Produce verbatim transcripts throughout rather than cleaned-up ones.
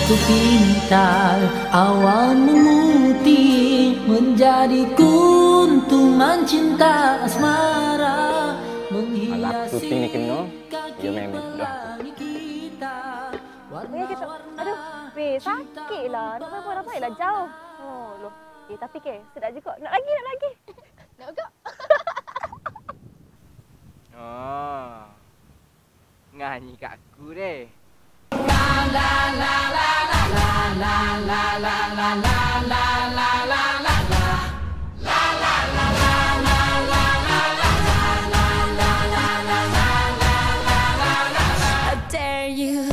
ku pintar awan memutih menjadi kuntuman cinta asmara menghiasi syuting ni kena, dia memang dah. Weh kita, aduh, weh sakit lah. Nak apa nak lah jauh. Oh, loh. Eh tapi ke, sedap juga. Nak lagi, nak lagi. Nak juga. Oh. Nyanyi kat aku deh. La la la la la la la la la la la la la la la la. La la la la la la la la la la la la la la. I dare you.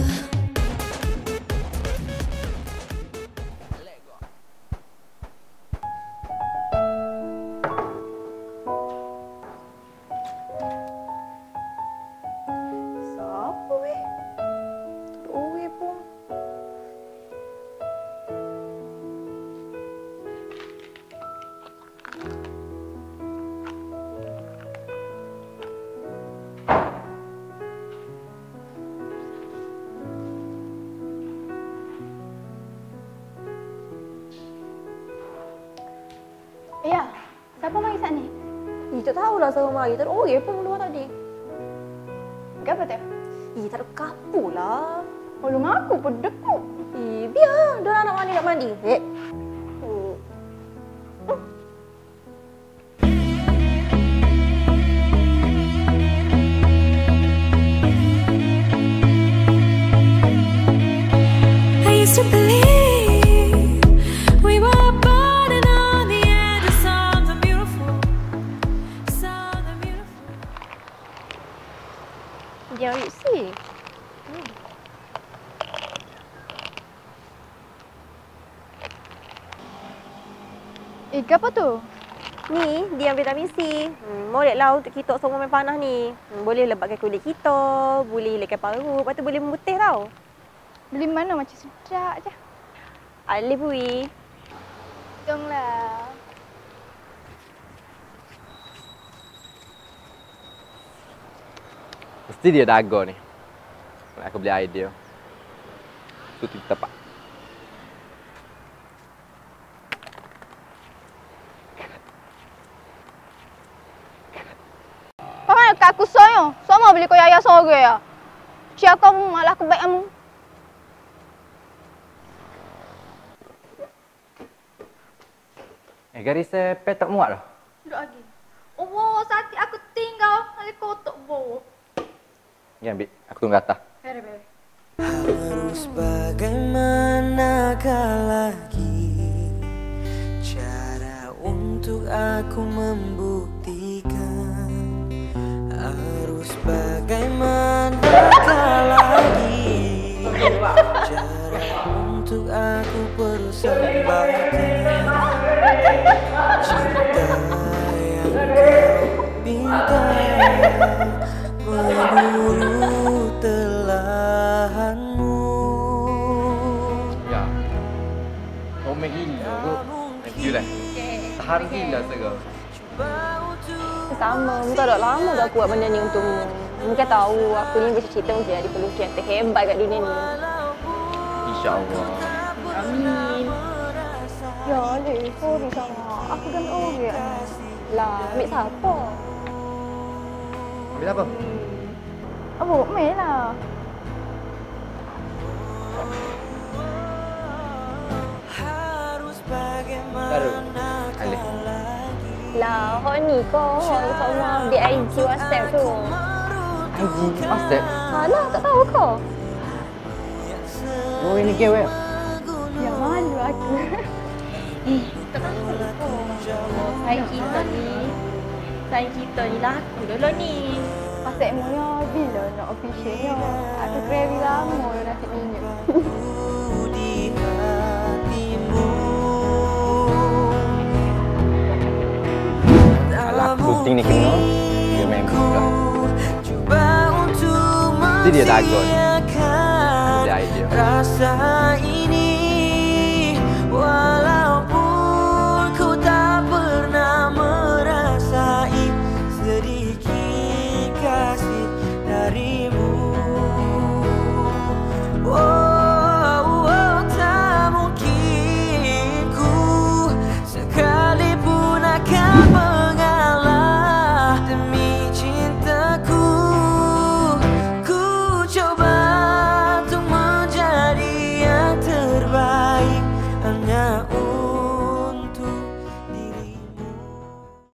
Siapa weh? Tak ada weh pun. Ya, siapa mari saat ni? Eh, tak tahulah siapa mari. Tak ada orang pun luar tadi. Kenapa tu? Eh, tak ada kapu lah. Tolong aku pun dekuk. Eh, biar. Dia nak mandi, nak mandi. Eh. Oh. I used to believe we were burning on the edge of something beautiful, something beautiful. Dia you see. Eh, apa tu? Ni, dia ambil vitamin C. Hmm, molek lah untuk kita semua main panas ni. Hmm, boleh lebatkan kulit kita, boleh hilangkan paru, lepas tu boleh memutih tau. Beli mana macam sedap je. Alif Wi. Tunggulah. Mesti dia dago ni. Aku beli air dia. Tu kita tepat. Pakai kat aku soyo. Sama beli kau ayah sore ya. Siapa kamu malah kebaik kamu. Eh, garis sepet tak muat dah. Duduk lagi. Oh, sakit aku tinggal. Lagi kotak bo. Ni ambil. Aku tunggu atas. Bere, bere. Harus bagaimanakah lagi cara untuk aku membuktikan? Harus bagaimanakah lagi cara untuk aku persembahkan cinta yang kau minta menurut telahanmu. Ya. Komen gila tu. Thank you dah. Tahan gila sekarang. Sama, muka dah lama dah aku buat benda ni untukmu. Mungkin tahu aku ni bercita-cita mungkin ada pelukis yang terhebat kat dunia ni. InsyaAllah. Amin. Ya, Alif. Sorry sama. Aku kan orang. Lah, ambil siapa? Ambil apa? Apa? Main lah. Baru. Alif. Lah, hok ni kau. Hok sama di I G WhatsApp tu. I G WhatsApp. Alah, tak tahu kau. Oh, ini ke web? Ya, malu aku. Eh, tak tahu kau. Oh, saya kita ni. Saya kita ni laku dulu ni. Pasal emonya bila nak officialnya. Aku very lama dah nak minyak. Di hatimu. Alah, syuting ni kena, dia memang dah. Coba untuk Jadi dia dagon. mengiyakan Dia idea. rasa